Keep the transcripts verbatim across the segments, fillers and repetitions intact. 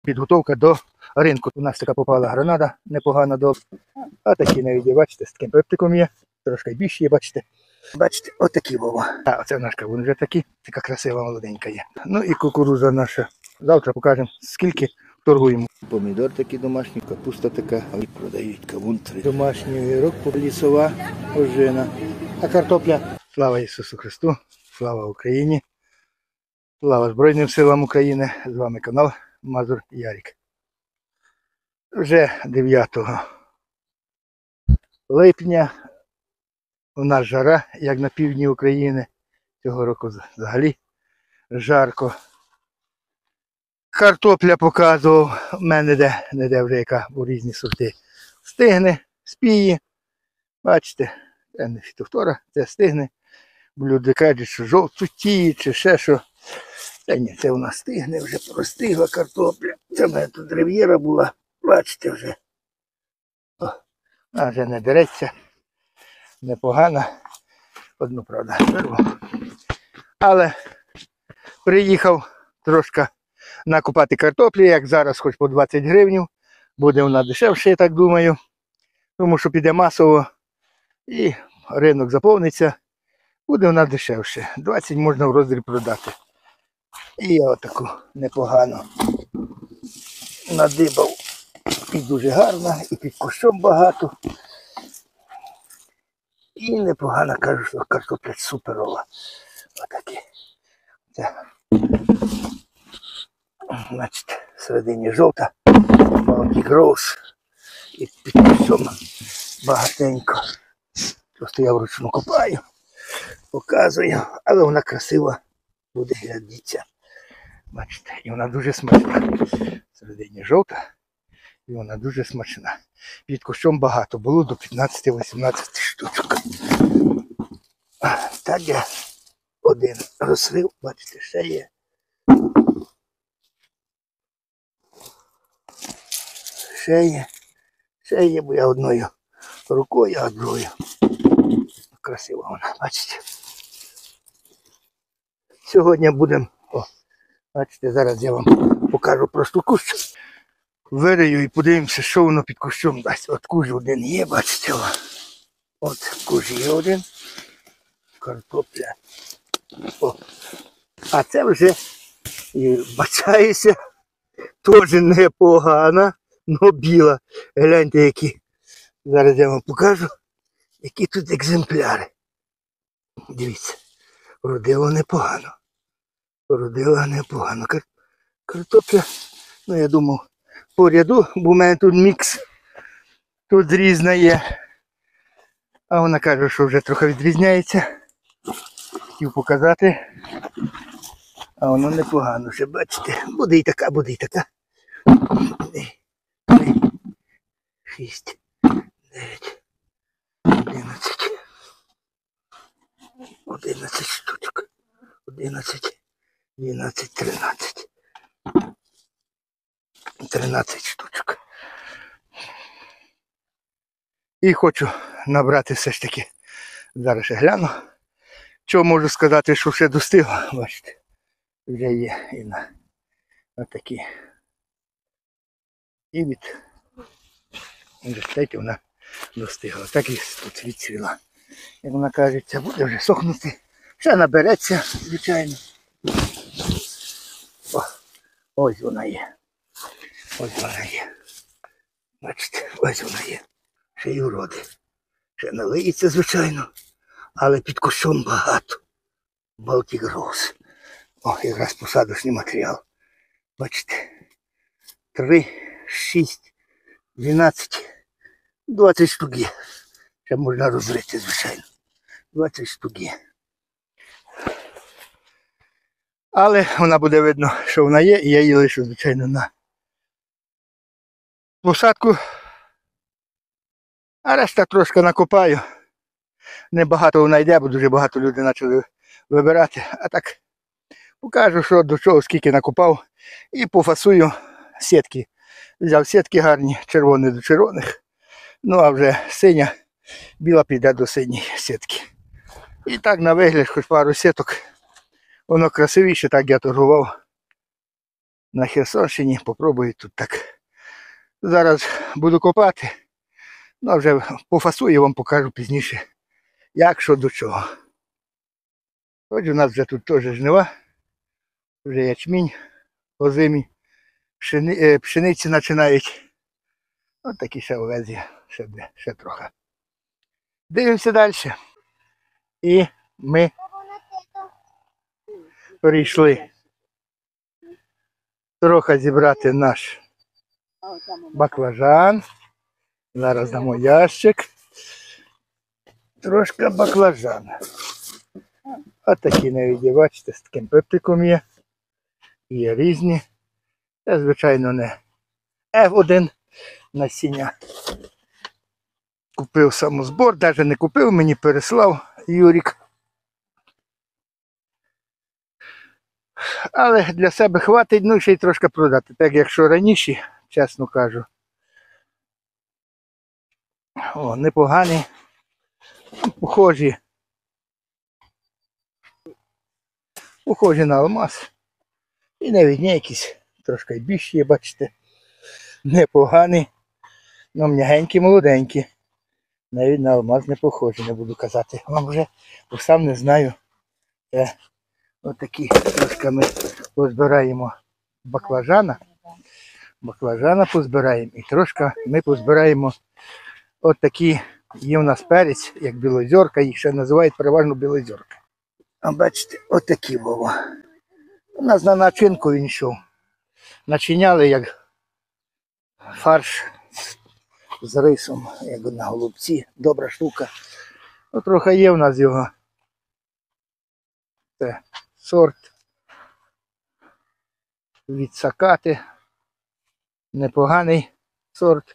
Підготовка до ринку. У нас така попала гранада, непогана до. А такі навіть, бачите, з таким пептиком є. Трошки більше є, бачите. Бачите, отакі вова. А, оце наш кавун вже такий. Така красива молоденька є. Ну і кукурудза наша. Завтра покажемо, скільки торгуємо. Помідор такий домашній, капуста така. А продають кавун. Домашній огірок, лісова ожина. А картопля. Слава Ісусу Христу, слава Україні. Слава Збройним силам України. З вами канал Мазур Ярік. Вже дев'ятого липня. У нас жара, як на півдні України. Цього року взагалі жарко. Картопля показував. У мене де, не де вже яка у різні сорти. Стигне, спіє. Бачите, це не фітофтора, це стигне. Люди кажуть, що жовтуті, чи ще що. Та ні, це у нас стигне, вже простигла картопля. Це в мене тут рив'єра була. Бачите вже. О, а вже не береться. Непогана. Одну, правда, беру. Але приїхав трошки накупати картоплі, як зараз, хоч по двадцять гривень. Буде вона дешевше, я так думаю. Тому що піде масово і ринок заповниться. Буде вона дешевше. двадцять можна в роздріб продати. І я отаку непогано надибав. І дуже гарна, і під кущом багато. І непогано, кажу, що картопля суперова. Отакі. Це, значить, всередині жовта, Baltic Rose. І під кущом багатенько. Просто я вручну копаю, показую, але вона красива буде, глядіться. Бачите, і вона дуже смачна. Всередині жовта, і вона дуже смачна. Під кущом багато, було до п'ятнадцяти-вісімнадцяти штучок. Так я один розрив, бачите, ще є. Ще є, ще є, бо я одною рукою, а другою. Красива вона, бачите. Сьогодні будемо, о, бачите, зараз я вам покажу просто кущ. Вирию і подивимося, що воно під кущом дасть. От кущ один є, бачите. О. От кущ є один. Картопля. О. А це вже, і бачаюся, теж непогана, но біла. Гляньте, які. Зараз я вам покажу, які тут екземпляри. Дивіться, родила непогано. Родила непогано. Кар... Картопля, ну я думав, по ряду, бо в мене тут мікс. Тут різна є. А вона каже, що вже трохи відрізняється. Хотів показати. А воно непогано ще, бачите. Буде і така, буде і така. Три, шість, дев'ять, одинадцять. Одинадцять штучок. Одинадцять, дванадцять, тринадцять. Тринадцять штучок. І хочу набрати все ж таки. Зараз ще гляну. Що можу сказати, що ще достигло. Бачите, вже є і на отакі. І від університетів вона достигла. Так і тут відцвіла. Як вона кажеться, буде вже сохнути. Ще набереться, звичайно. О, ось вона є. Ось вона є. Бачите, ось вона є. Ще й уроди. Ще налиється, звичайно. Але під кущом багато. Baltic Rose. О, якраз посадочний матеріал. Бачите. Три, шість, дванадцять, двадцять штук є. Ще можна розрити, звичайно. двадцять штук є. Але вона буде видно, що вона є, і я її лишу, звичайно, на посадку. А решта трошки накопаю. Небагато вона йде, бо дуже багато людей почали вибирати. А так покажу, що до чого, скільки накопав. І пофасую сітки. Взяв сітки гарні, червоні до червоних. Ну а вже синя, біла піде до синьої сітки. І так на вигляд, хоч пару сіток. Воно красивіше, так я торгував. на Херсонщині, попробую тут так. Зараз буду копати, ну вже пофасую, вам покажу пізніше, як, що, до чого. Хоч у нас вже тут теж жнива, вже ячмінь озимі, пшени, пшениці починають. Ось такі ще овезі, ще, ще трохи. Дивимося далі. І ми прийшли трохи зібрати наш баклажан. Зараз дамо ящик. Трошки баклажана. Ось такі навіть, бачите, з таким пептиком є. Є різні. Це, звичайно, не еф один насіння. Купив самозбор, навіть не купив, мені переслав Юрік. Але для себе хватить, ну ще й трошки продати. Так, якщо раніше, чесно кажу. О, непогані. Похожі. Похожі на алмаз. І навіть не якісь трошки більші є, бачите. Непогані. Ну, м'ягенькі, молоденькі. Навіть на алмаз не похожі, не буду казати. Вам вже, бо сам не знаю. Е, отакі трошки ми позбираємо баклажана. Баклажана позбираємо. І трошки ми позбираємо отакі, є у нас перець, як білозерка, їх ще називають переважно білозерка. А бачите, отакі Вова. У нас на начинку він йшов. Начиняли як фарш з рисом, як на голубці. Добра штука. Ну, трохи є в нас його. Це сорт від Сакати. Непоганий сорт.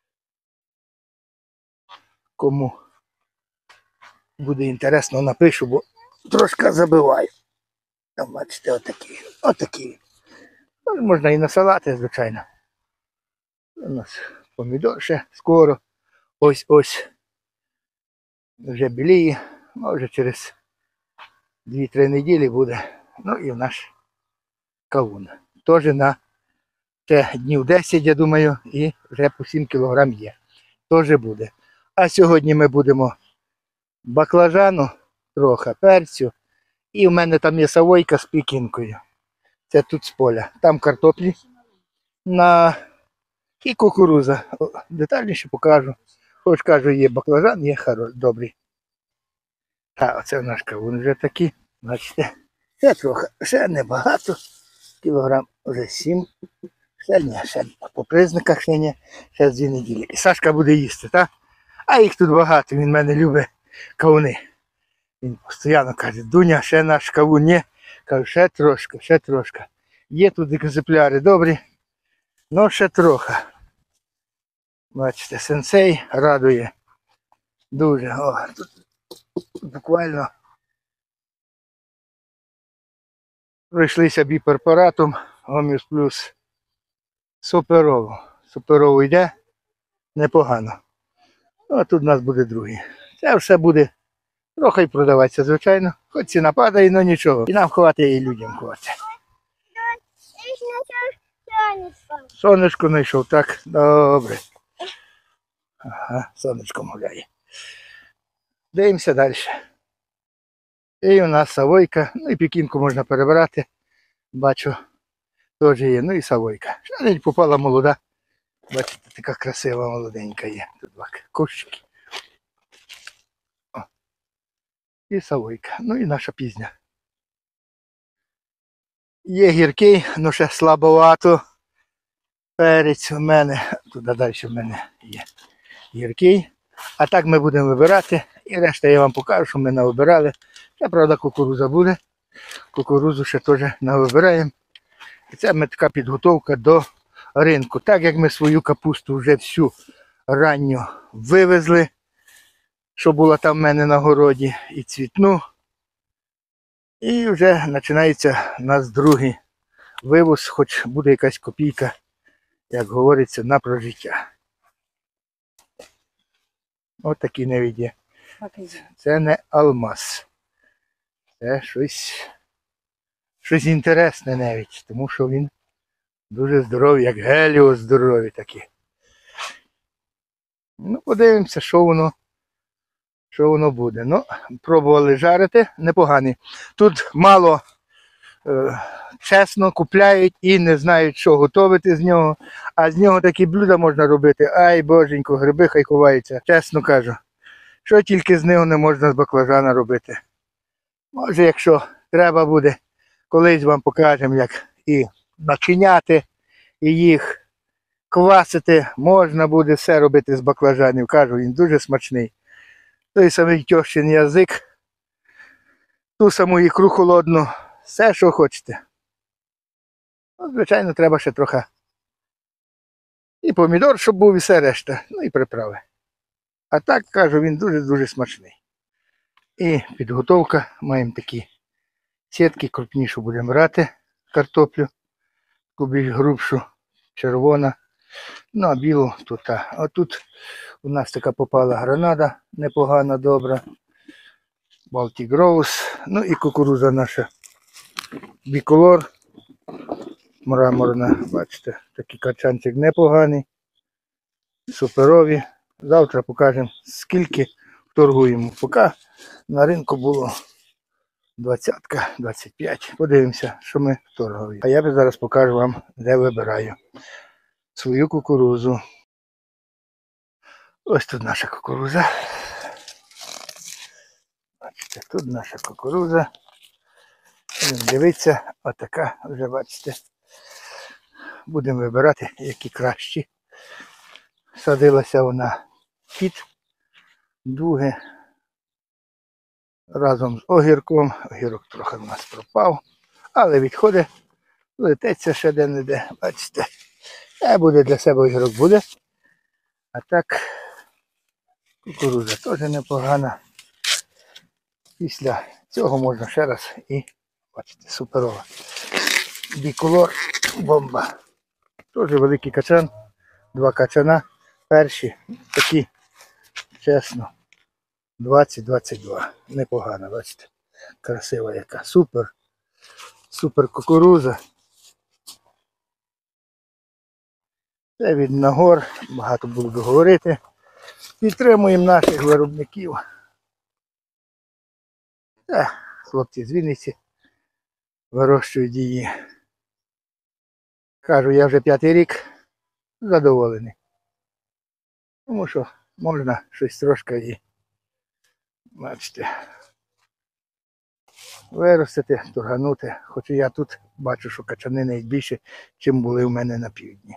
Кому буде інтересно, напишу, бо трошки забиваю. Там, бачите, отакі. Отакі. Можна і на салати, звичайно. У нас помідор ще скоро. Ось-ось. Вже біліє. Може через дві-три неділі буде. Ну і наш кавун. Теж на ще днів десять, я думаю, і вже по сім кілограм є. Теж буде. А сьогодні ми будемо баклажану, трохи перцю. І в мене там є савойка з пікінкою. Це тут з поля. Там картоплі на... і кукуруза. Детальніше покажу. Хоч кажу, є баклажан, є хороший, добрий. А оце наш кавун вже такий. Бачите, ще трохи, ще небагато. Кілограм вже сім. Ще ні, ще по признаках ще ні. Ще з дві неділі. І Сашка буде їсти, так? А їх тут багато, він мене любить кавуни. Він постійно каже, Дуня, ще наш кавун є. Кажу, ще трошки, ще трошки. Є тут екземпляри добрі, але ще трохи. Бачите, сенсей радує. Дуже. О, тут буквально пройшлися біпрепаратом Гоміс Плюс. Суперово. Суперово йде. Непогано. А тут у нас буде другий. Це все буде трохи й продаватися, звичайно. Хоч ціна падає, але нічого. І нам хватить, і людям хватить. Сонечко знайшов, так, добре. Ага, сонечко гуляє. Дивимося далі. І у нас савойка, ну і пікінку можна перебирати. Бачу, теж є, ну і савойка. Ще навіть попала молода. Бачите, така красива молоденька є. Тут два кущики. О. І савойка, ну і наша пізня. Є гіркий, ну ще слабовато. Перець у мене, туди далі в мене є гіркий. А так ми будемо вибирати. І решта я вам покажу, що ми навибирали. Це, правда, кукуруза буде. Кукурузу ще теж навибираємо. І це ми така підготовка до ринку. Так як ми свою капусту вже всю ранню вивезли, що була там в мене на городі, і цвітну. І вже починається у нас другий вивоз, хоч буде якась копійка, як говориться, на прожиття. Ось такі навіть є. Це не алмаз. Це щось, щось інтересне навіть, тому що він Дуже здорові, як геліос здорові такі. Ну, подивимося, що воно, що воно буде. Ну, пробували жарити, непогані. Тут мало, е, чесно, купляють і не знають, що готувати з нього. А з нього такі блюда можна робити. Ай, боженько, гриби хай ховаються. Чесно кажу. Що тільки з нього не можна з баклажана робити. Може, якщо треба буде, колись вам покажемо, як і начиняти, і їх квасити, можна буде все робити з баклажанів. Кажу, він дуже смачний. Той самий тьощин язик, ту саму ікру холодну, все, що хочете. Ну, звичайно, треба ще трохи і помідор, щоб був, і все решта, ну і приправи. А так, кажу, він дуже-дуже смачний. І підготовка, маємо такі сітки, крупнішу будемо брати картоплю, таку більш грубшу, червона, ну а білу тут. А тут у нас така попала гранада, непогана, добра, Baltic Rose, ну і кукурудза наша біколор, мраморна, бачите, такий качанчик непоганий, суперові. Завтра покажемо, скільки торгуємо. Поки на ринку було двадцятка, двадцять п'ять. Подивимося, що ми торгуємо. А я зараз покажу вам, де вибираю свою кукурудзу. Ось тут наша кукурудза. Бачите, тут наша кукурудза. Дивіться, отака вже, бачите. Будемо вибирати, які кращі. Садилася вона під дуги разом з огірком. Огірок трохи в нас пропав, але відходить, летиться ще де-не-де, бачите. Е, буде для себе огірок буде. А так, кукурудза теж непогана. Після цього можна ще раз і, бачите, суперова. Біколор, бомба. Теж великий качан, два качана. Перші такі, чесно, двадцять двадцять два. Непогано, бачите. Красива яка. Супер. Супер кукурудза. Це від Нагор. Багато буду говорити. Підтримуємо наших виробників. Та, хлопці з Вінниці вирощують її. Кажу, я вже п'ятий рік задоволений. Тому що можна щось трошки і, бачите, виростити, торганути. Хоча я тут бачу, що качани навіть більше, ніж були в мене на півдні.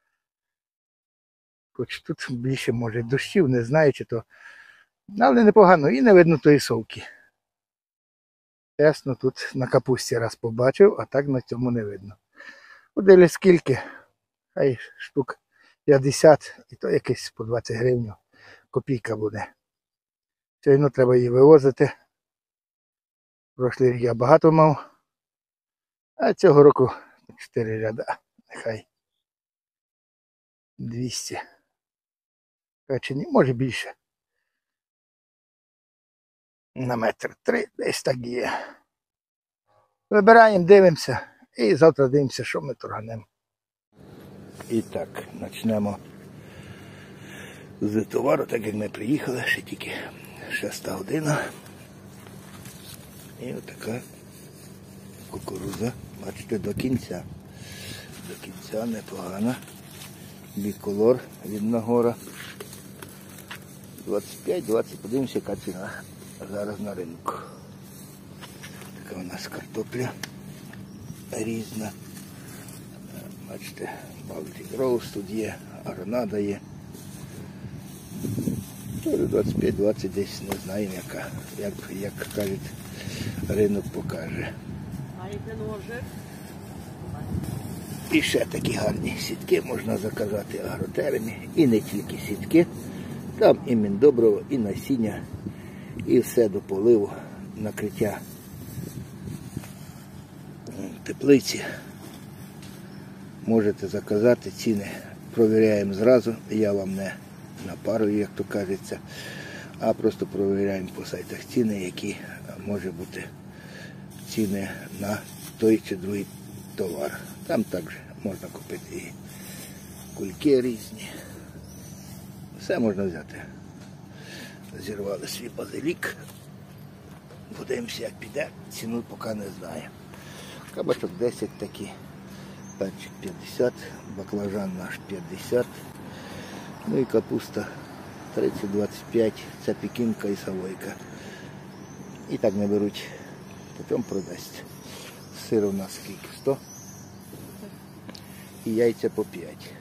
Хоч тут більше, може, дощів, не знаю, чи то. Але непогано, і не видно тої совки. Чесно, тут на капусті раз побачив, а так на цьому не видно. Подивлюсь скільки, хай штук п'ятдесят, і то якесь по двадцять гривень копійка буде. Сьогодні треба її вивозити. Прошлий рік я багато мав, а цього року чотири ряда, нехай двісті. Качені, може більше. На метр три, десь так є. Вибираємо, дивимося і завтра дивимося, що ми торганемо. І так, почнемо з товару, так як ми приїхали, ще тільки шоста година. І отака кукурудза, бачите, до кінця. До кінця непогана. Біколор від Нагора. двадцять п'ять двадцять, подивимося, яка ціна зараз на ринку. Така у нас картопля різна. Бачите, Baltic Rose тут є, гранада є. двадцять п'ять двадцять десь, не знаємо яка, як, як кажуть, ринок покаже. І ще такі гарні сітки можна заказати агротермі. І не тільки сітки. Там і міндобриво, і насіння, і все до поливу, накриття теплиці. Можете заказати, ціни провіряємо зразу. Я вам не напарую, як то кажеться, а просто провіряємо по сайтах ціни, які може бути ціни на той чи другий товар. Там також Можна купити і кульки різні. Все можна взяти. Зірвали свій базилік. Подивимося, як піде. Ціну поки не знаю. Кабачок десять такий. Перчик п'ятдесят. Баклажан наш п'ятдесят. Ну і капуста тридцять двадцять п'ять. Це пекінка і савойка. І так не беруть. Потім продасть. Сир у нас скільки? сто. І яйця по п'ять.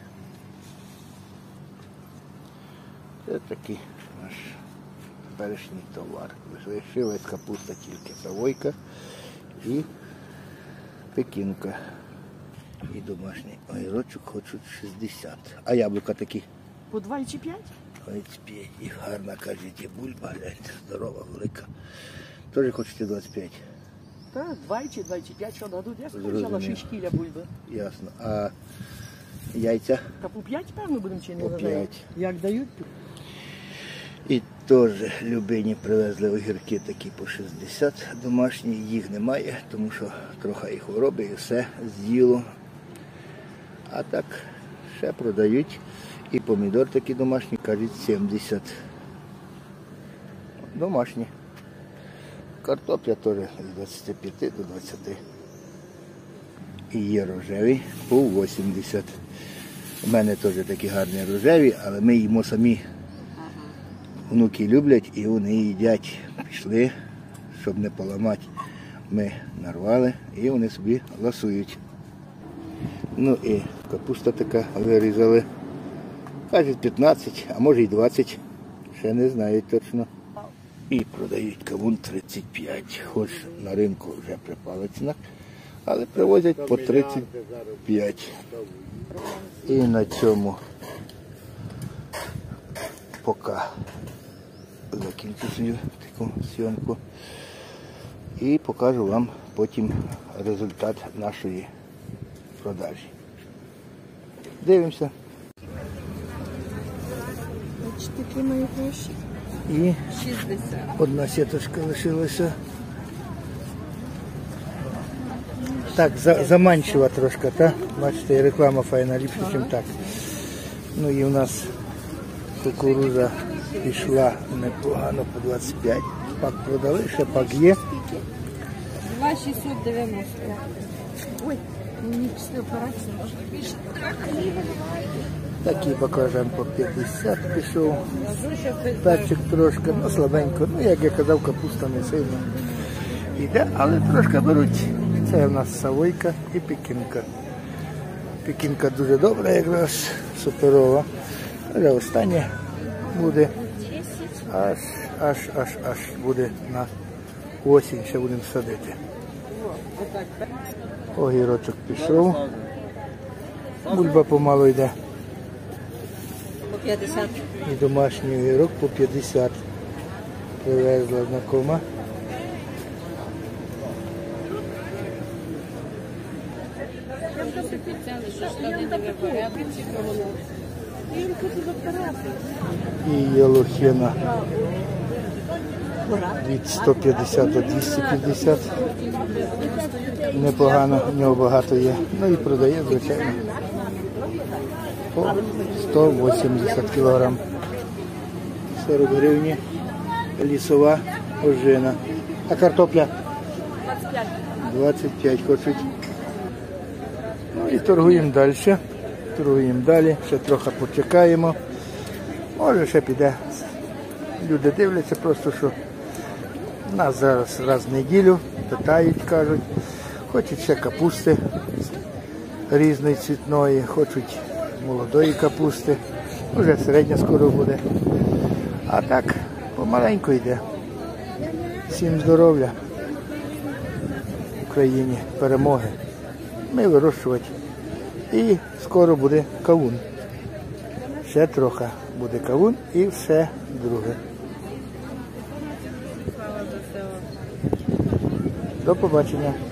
Це такий наш першній товар. Лишилась капуста тільки савойка і пекінка. І домашній огірочок хочуть шістдесят. А яблука такі? По два чи п'ять? двадцять п'ять. І гарна, кажуть, і бульба, гляньте, здорова, велика. Теж хочете двадцять п'ять? Так, два чи двадцять п'ять, що дадуть. Я Зрозумів. взяла шість кіля бульби. Ясно. А яйця? Та по п'ять, певно, будемо чи не По гадаю? п'ять. Як дають? І теж Любині привезли огірки такі по шістдесят домашні. Їх немає, тому що трохи і хвороби, і все з'їло. А так ще продають. І помідор такі домашні, кажуть, сімдесят. Домашні. Картопля теж з двадцяти п'яти до двадцяти. І є рожеві по вісімдесят. У мене теж такі гарні рожеві, але ми їмо самі. Внуки люблять і вони їдять. Пішли, щоб не поламати. Ми нарвали і вони собі ласують. Ну і капуста така вирізали. Кажуть п'ятнадцять, а може й двадцять. Ще не знають точно. І продають кавун тридцять п'ять. Хоч на ринку вже припала ціна, але привозять по тридцять п'ять. І на цьому поки закінчу свою таку зйомку. І покажу вам потім результат нашої продажі. Дивимося. Ось такі мої гроші. І шістдесят. одна сіточка лишилася. Так, за, заманчива трошки, так? Бачите, і реклама файна, ліпше, ніж так. Ну і у нас кукурудза пішла непогано по двадцять п'ять. Пак продали, ще пак є. два шістсот дев'яносто. Ой, мені після операції може більше. Такий баклажан по п'ятдесят пішов. Перчик трошки, ну слабенько. Ну, як я казав, капуста не сильно йде, але трошки беруть. Це в нас савойка і пекінка. Пекінка дуже добра, якраз суперова. Але останнє буде аж, аж, аж, аж буде на осінь, ще будемо садити. Огірочок пішов. Бульба помалу йде. По п'ятдесят. І домашній огірок по п'ятдесят. Привезла знакома. І єлохена від сто п'ятдесят до двісті п'ятдесят. Непогано, в нього багато є. Ну і продає, звичайно, по сто вісімдесят кілограм. сорок гривень. Лісова ожина. А картопля? двадцять п'ять хочуть. Ну і торгуємо далі. Торгуємо далі. Ще трохи почекаємо. Може ще піде. Люди дивляться просто, що нас зараз раз в неділю питають, кажуть. Хочуть ще капусти різної цвітної, хочуть молодої капусти. Уже середня скоро буде. А так помаленьку йде. Всім здоров'я. В Україні перемоги. Ми вирощувати. І скоро буде кавун. Ще трохи буде кавун і все друге. До побачення.